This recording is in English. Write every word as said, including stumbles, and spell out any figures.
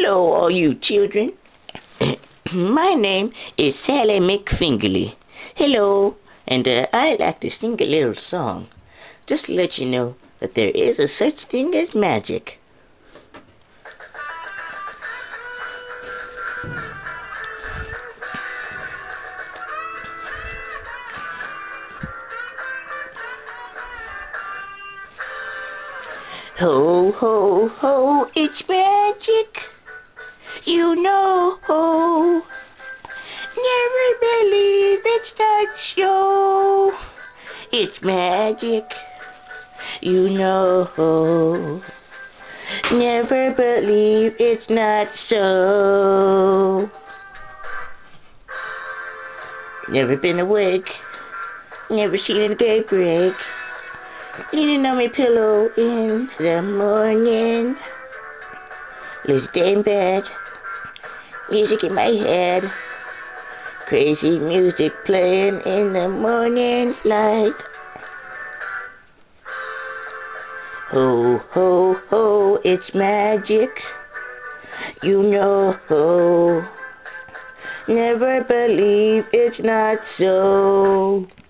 Hello, all you children. My name is Sally Mcfingerly. Hello, and uh, I'd like to sing a little song, just to let you know that there is a such thing as magic. Ho, ho, ho, it's magic. You know, ho. Never believe it's not so. It's magic. You know, never believe it's not so. Never been awake. Never seen a daybreak. Leaning on my pillow in the morning. Lazy day in bed. Music in my head. Crazy music playing in the morning light. Ho, ho, ho, it's magic. You know, never believe it's not so.